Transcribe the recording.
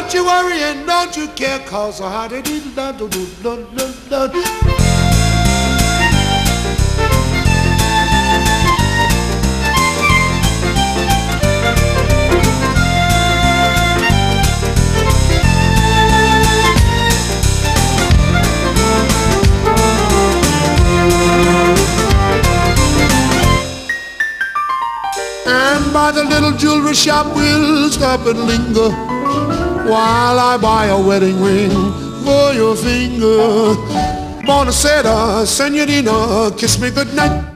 Don't you worry and don't you care, cause I had it. And by the little jewelry shop we'll stop and linger while I buy a wedding ring for your finger. Buonasera, senorina, kiss me goodnight.